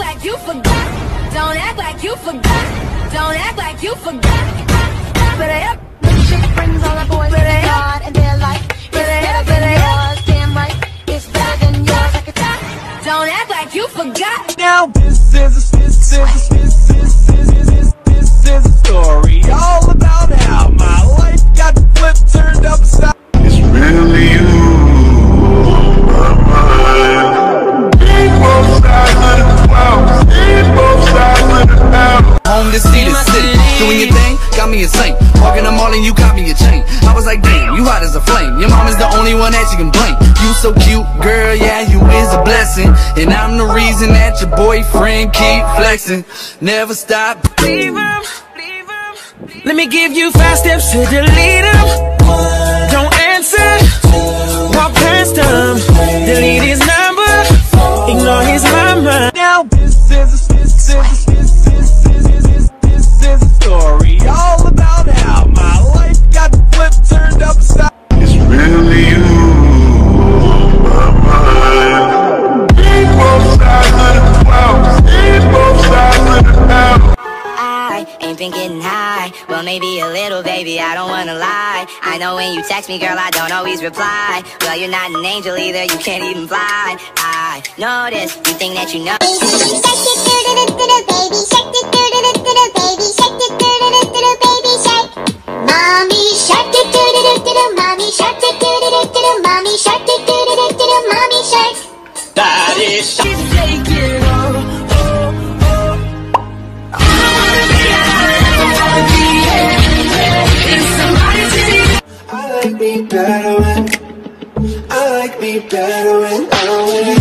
like you forgot. Don't act like you forgot. Don't act like you forgot. Better chick brings all the boys to God, and they're like, it's better than yours. Damn right, it's better than yours. Like it's don't act like you forgot. Now this is a story all about how my life got flipped, turned upside. It's really you on my mind. See both sides of the cloud. See both sides of the cloud. Home to see the city, doing your thing, got me insane. Walking the mall and you caught me a chain. I was like, damn, you hot as a flame. Your mom is the only one that you can blame. You so cute, girl, yeah, you is a blessing. And I'm the reason that your boyfriend keep flexing. Never stop. Leave him. Let me give you 5 steps to delete him. Don't answer, walk past him. Delete his number, ignore his mama. Now this is a story all about how my life got flipped, turned upside. It's really you on my mind. See both sides of the cloud. See both sides of the cloud. I ain't been getting high, well maybe a little baby, I don't wanna lie. I know when you text me girl I don't always reply. Well you're not an angel either, you can't even fly. I know this, you think that you know. Mommy shark, mommy shark, mommy shark, mommy shark. Daddy shark. I like me better when I don't wanna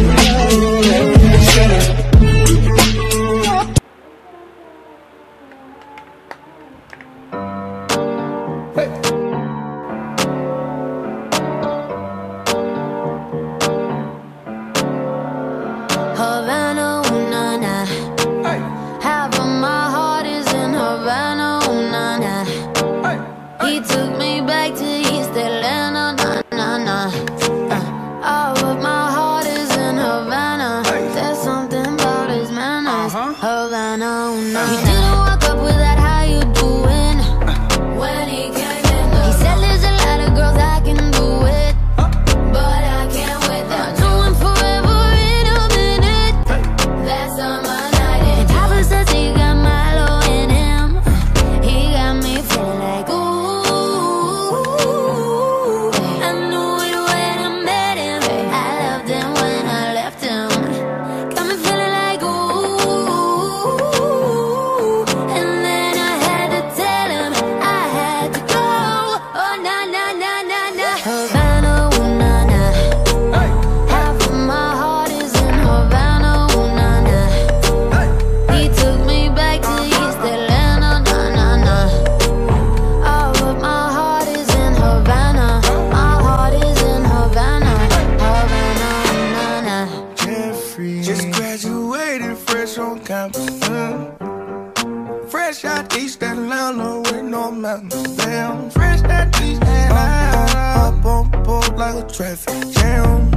Havana, ooh, na, na. Half of my heart is in Havana, ooh, na, na. He took me back to East Atlanta, na, na, na. All of my heart is in Havana. There's something about his manners. Havana, ooh, na, na. He didn't walk up with that, how you doing? When he came in, he said there's a lot of girls I can do it, but I can't wait. They're doing forever in a minute. That's on my night. And Papa says he got Milo in him. He got me feeling like ooh. I knew it when I met him. I loved him when I left him. Got me feeling like ooh. And then I had to tell him I had to go. Oh na na na na na. Havana, ooh na na. Half of my heart is in Havana, ooh na na. He took me back to East Atlanta, na na na. All of my heart is in Havana. My heart is in Havana, Havana, na na. Jeffrey just graduated fresh on campus. Fresh out East Atlanta with no mountains. Damn, fresh out East Atlanta. Up on board like a traffic jam.